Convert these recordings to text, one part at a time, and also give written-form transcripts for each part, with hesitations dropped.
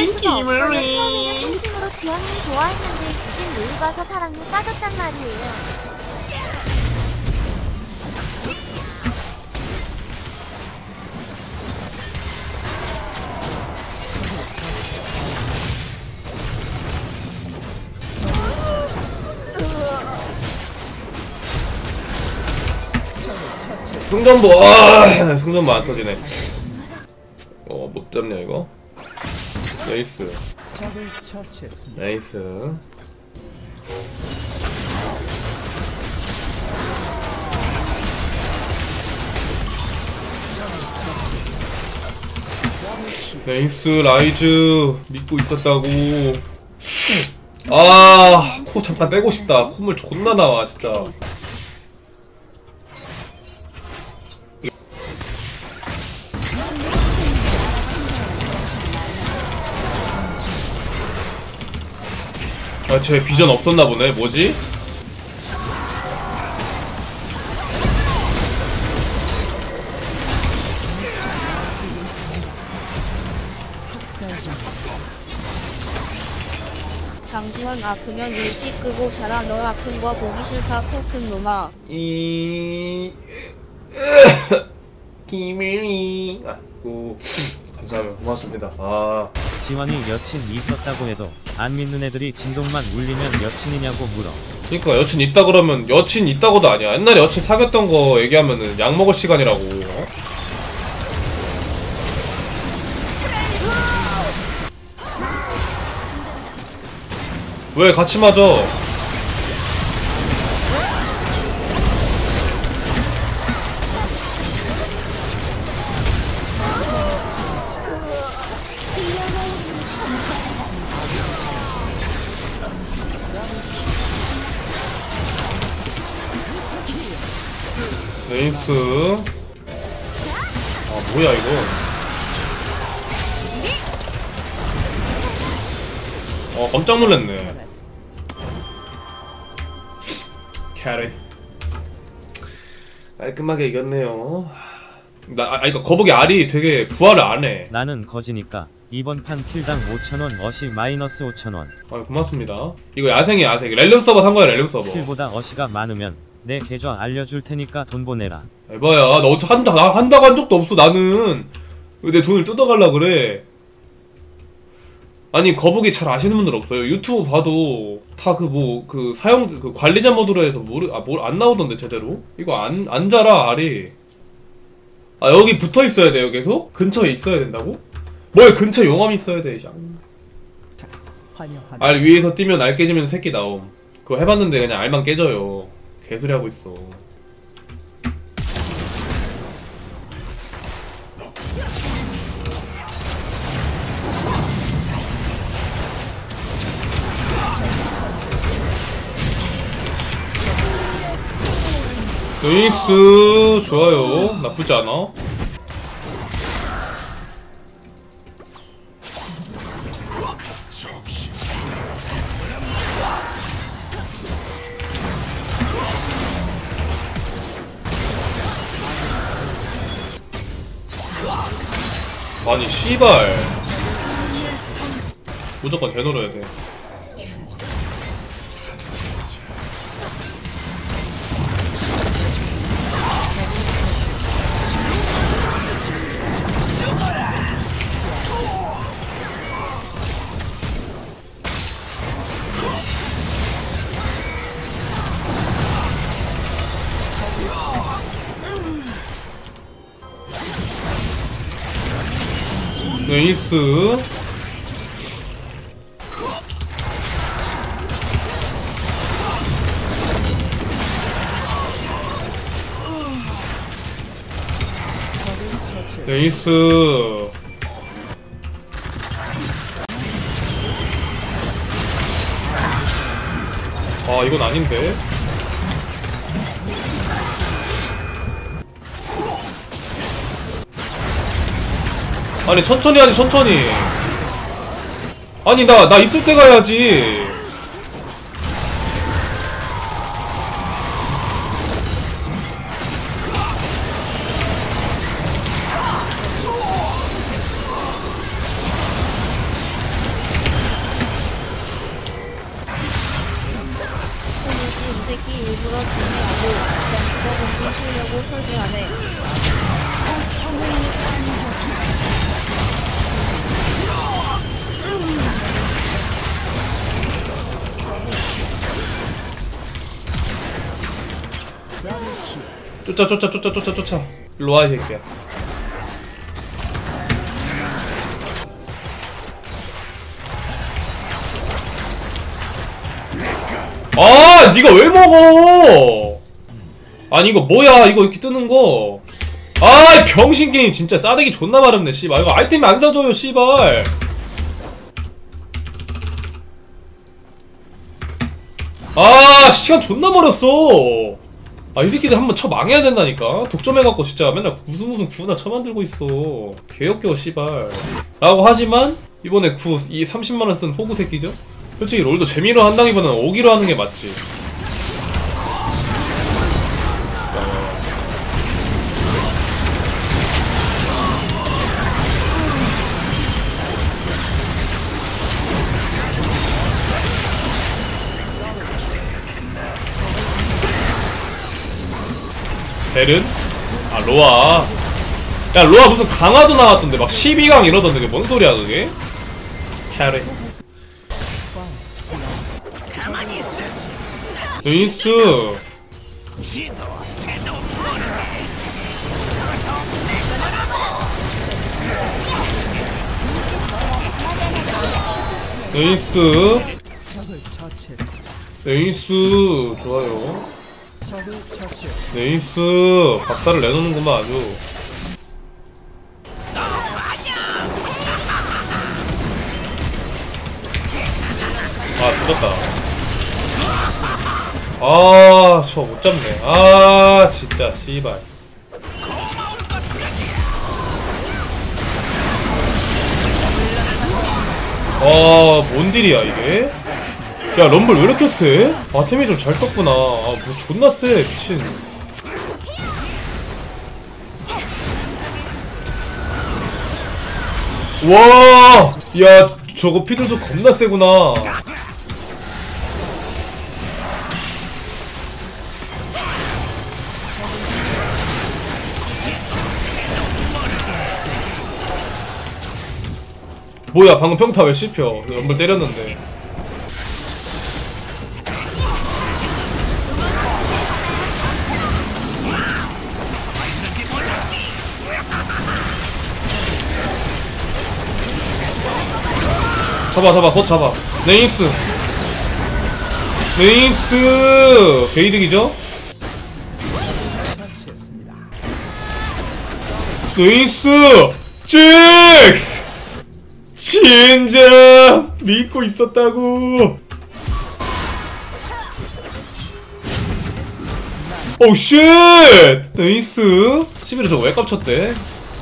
처음에는 진심으로 지연님 좋아했는데 지금 놀 봐서 사랑에 빠졌단 말이에요. 승전보 승전보 안 터지네. 못 잡냐 이거? 나이스. 나이스. 나이스 라이즈 믿고 있었다고. 코 잠깐 떼고 싶다. 콧물 존나 나와 진짜. 쟤 비전 없었나 보네. 뭐지? 장지현 아프면 일찍 끄고 자라. 너 아픈 거 보기 싫다 코큰 놈아. 김일이 감사합니다. 고맙습니다. 지원이 여친 있었다고 해도 안 믿는 애들이 진동만 울리면 여친이냐고 물어. 그니까 여친 있다 그러면 여친 있다고도 아니야. 옛날에 여친 사귀었던 거 얘기하면은 약 먹을 시간이라고. 왜 같이 맞아? 네이스. 뭐야 이거. 깜짝 놀랐네. 캐리 깔끔하게 이겼네요. 그러니까 거북이 알이 되게 부활을 안해. 나는 거지니까 이번 판 킬당 5,000원 어시 마이너스 5,000원. 고맙습니다. 이거 야생이야 야생. 렐름 서버 산거야 렐름 서버. 킬보다 어시가 많으면 내 계좌 알려줄 테니까 돈 보내라. 에바야 나 어차피 한다고 한 적도 없어. 나는 왜 내 돈을 뜯어갈라 그래. 아니 거북이 잘 아시는 분들 없어요? 유튜브 봐도 다 사용 관리자 모드로 해서 안 나오던데 제대로? 이거 안 자라 알이. 여기 붙어 있어야 돼요 계속? 근처에 있어야 된다고? 뭐야 근처에 용암이 있어야 돼. 알 위에서 뛰면 알 깨지면 새끼 나옴. 그거 해봤는데 그냥 알만 깨져요. 개소리 하고 있어. 나이스 좋아요. 나쁘지 않아. 아니 씨발 무조건 되놀아야 돼. 네이스. 네이스. 이건 아닌데. 아니 천천히 하지 천천히. 아니 나 있을 때 가야지. 일부러 준비하고 그거 공기 쓰려고 설계하네. 쫓아. 일로와 이 새끼야. 아 니가 왜 먹어? 아니 이거 뭐야 이거 이렇게 뜨는거. 아이 병신게임 진짜 싸대기 존나 마렵네 씨발. 이거 아이템이 안 사줘요 씨발. 아 시간 존나 버렸어. 아 이 새끼들 한번 쳐 망해야 된다니까. 독점해갖고 진짜 맨날 무슨 구나 쳐만들고 있어. 개역겨워 씨발 라고 하지만 이번에 이 30만원 쓴 호구 새끼죠? 솔직히 롤도 재미로 한다기보다는 오기로 하는 게 맞지. 벨은? 아 로아. 야 로아 무슨 강화도 나왔던데 막 12강 이러던데 그게 뭔 소리야 그게? 캐리 루이스 네이스 좋아요. 네이스 박살을 내놓는구만 아주. 아 죽었다. 아 저 못잡네. 아 진짜 씨발. 아 뭔딜이야 이게. 야 럼블 왜 이렇게 세? 아 템이 좀 잘 떴구나. 아 뭐 존나 세 미친. 와, 야 저거 피들도 겁나 세구나. 뭐야 방금 평타 왜 씹혀? 럼블 때렸는데. 잡아 곧 잡아. 네이스 게이득이죠? 네이스 찍스 진짜 믿고 있었다고. 오우 쉣 네이스 11호 저거 왜 깝쳤대?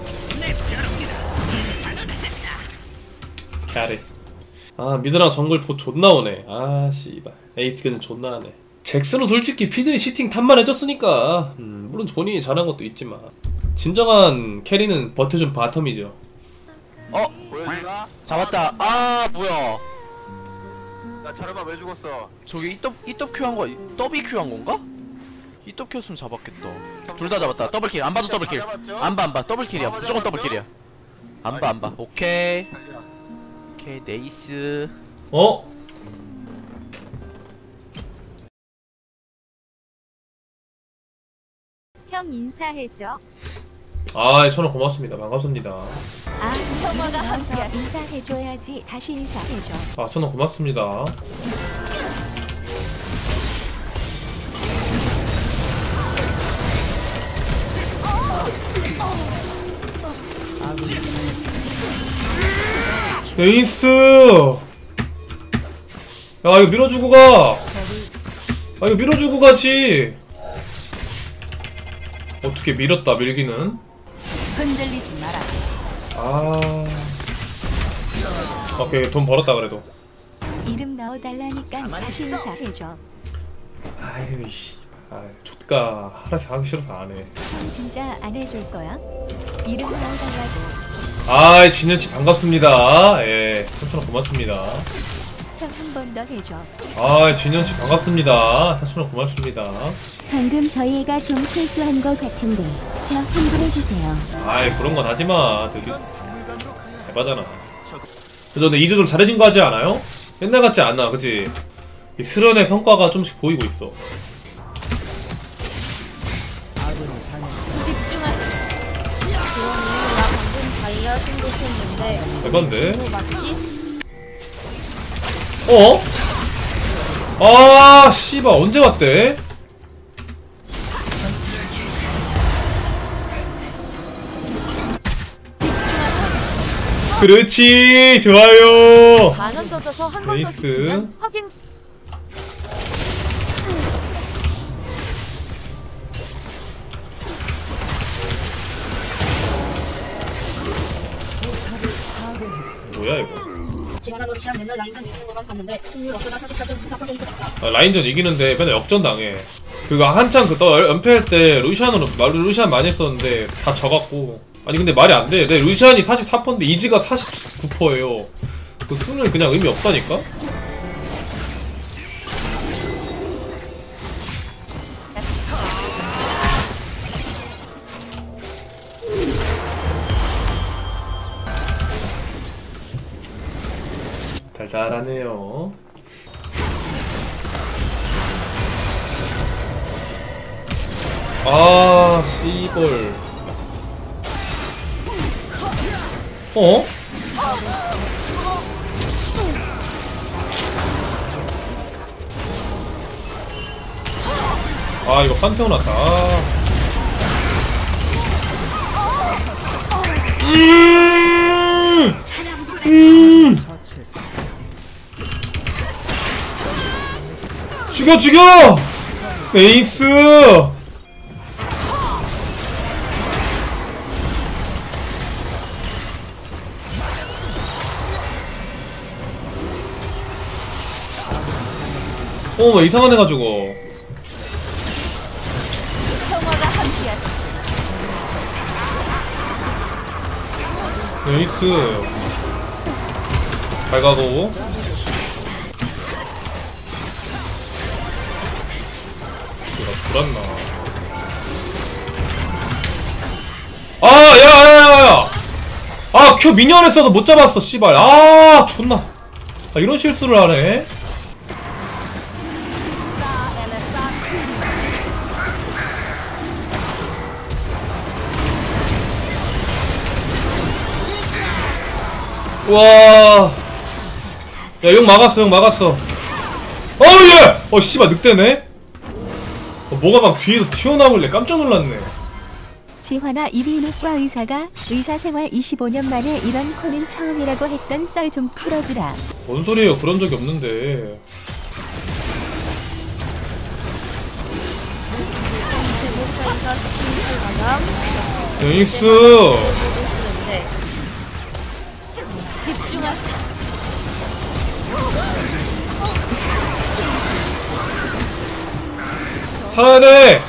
캐리. 아 미드랑 정글 보 존나 오네. 아 씨발 에이스 근데 존나 하네. 잭스는 솔직히 피드니 시팅 탑만 해줬으니까 물론 본인이 잘한 것도 있지만 진정한 캐리는 버텨준 바텀이죠. 보여주나? 잡았다. 아 뭐야? 나 자르마 왜 죽었어? 저기 이떡 큐한 거, 더비 큐한 건가? 이떡 큐였으면 잡았겠다. 둘 다 잡았다. 더블킬. 안 봐도 더블킬. 안 봐. 더블킬이야. 무조건 더블킬이야. 안 봐. 오케이. 네이스. 형 인사해줘. 아 1000원 고맙습니다. 반갑습니다. 아 형아가 함께 인사해줘야지. 다시 인사해줘. 아 1000원 고맙습니다. 네이스. 야 이거 밀어주고 가. 아 이거 밀어주고 가지. 어떻게 밀었다 밀기는. 흔들리지 마라. 아 오케이 돈 벌었다 그래도. 이름 넣어달라니까 다시 인사해줘. 아유 씨. 아 족가 하라서 하기 싫어서 안 해. 형 진짜 안 해줄 거야? 이름 넣어달라고. 아이 진현씨 반갑습니다. 예 3,000원 고맙습니다. 부탁 한 번 더 해줘. 아 진현씨 반갑습니다. 4,000원 고맙습니다. 방금 저희 애가 좀 실수한 것 같은데 저 환불해주세요. 아이 그런 건 하지마. 되게 대바잖아. 그래서 근데 2주 좀 잘해진 거 하지 않아요? 옛날 같지 않아 그치? 이 수련의 성과가 좀씩 보이고 있어. 지원이 나 방금 다이아 신고했는데 대반데? 누구 맞지? 어? 아 씨발 언제 왔대? 그렇지 좋아요. 만원 더 줘서 한 번 더 베이스. 시키면 확인. 뭐야 이거? 지원아 너 시합 맨날 라인전 이기는 거만 봤는데 승률 어쩌다 44.4%. 아, 라인전 이기는데 맨날 역전 당해. 그거 한창 연패할 때 루시안 많이 했었는데 다 져갖고. 아니 근데 말이 안 돼. 내 루시안이 44%인데 이지가 49%예요. 그 수는 그냥 의미 없다니까? 달달하네요. 아, 씨볼. 어? 아, 이거 판테온 왔다. 죽여! 에이스! 왜 이상한 애 가지고. 평화가 함께하시. 에이스. 잘 가고. 불안나. 야야야야! 아, 큐 미니언을 써서 못 잡았어, 씨발. 아, 존나. 아, 이런 실수를 하네. 우와. 야, 용 막았어, 용 막았어. 예! 씨발, 늑대네? 뭐가 막 뒤에서 튀어나오길래 깜짝 놀랐네. 지환아 이비인후과 의사가 의사생활 25년 만에 이런 코는 처음이라고 했던 썰 좀 풀어주라. 뭔 소리예요? 그런 적이 없는데. 에이스! 집중하세요. 살아야 돼!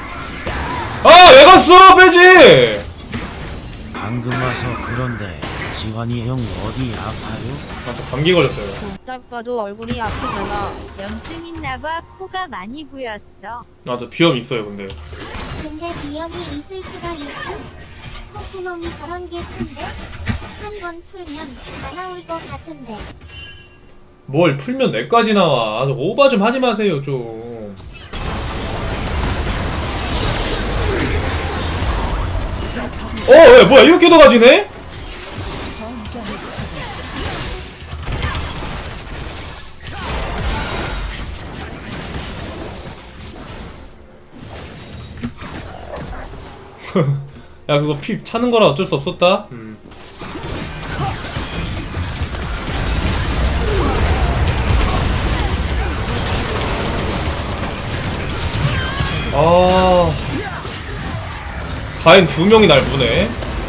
왜 갔어! 빼지! 방금 와서 그런데 지환이 형 어디 아파요? 저 감기 걸렸어요. 딱 봐도 얼굴이 아프잖아. 염증 있나봐. 코가 많이 부였어. 저 비염 있어요, 근데. 근데 비염이 있을 수가 있음? 콧구멍이 저런 게 큰데? 한 번 풀면 다 나올 것 같은데. 뭘 풀면 뇌까지 나와. 오바 좀 하지 마세요, 좀. 왜, 뭐야, 이렇게도 가지네? 야, 그거 피 차는 거라 어쩔 수 없었다. 가인 2명이 날 보네.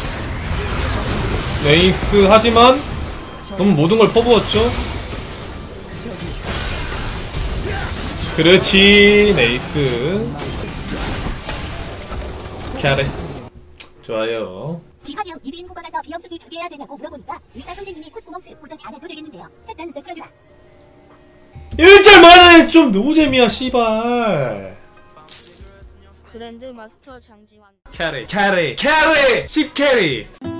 에이스. 하지만 너무 모든 걸 퍼부었죠. 그렇지. 에이스. 캐래. 좋아요. 지하이 형 이비인 후과 가서 비염 수술 2개 해야 되냐고 물어보니까 의사 선생님이 콧구멍 쓱 보더니 안 해도 되겠는데요. 했다는 썰 풀어주라. 1절 만에 좀 노잼이야 씨발. 그랜드 마스터 장지환. 캐리 10캐리